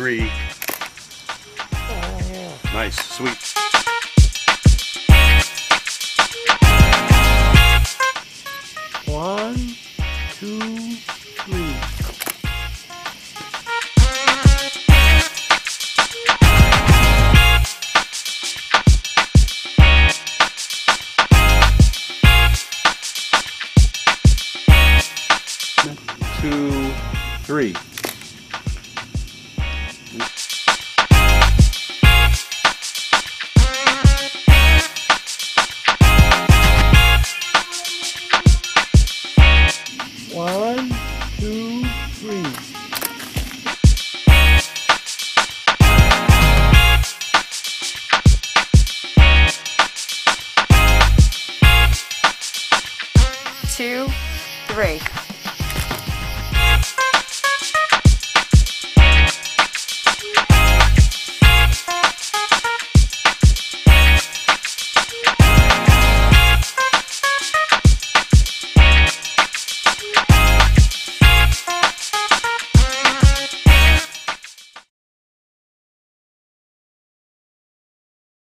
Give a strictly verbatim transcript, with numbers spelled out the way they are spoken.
three. Oh, yeah. Nice, sweet. One, two, three. Two, three. One, two, three. Two, three.